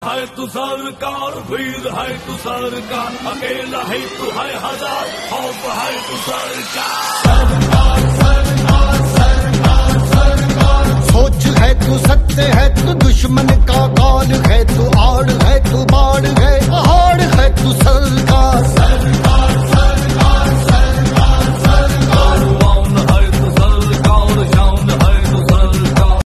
है तू सरकार, वीर है तू सरकार, अकेला है तू है हजार, खौफ है तू सरकार। सोच है तू सत्य है तू दुश्मन का काल है तू आड़ है तू बाढ़ है पहाड़ है तू सरकार।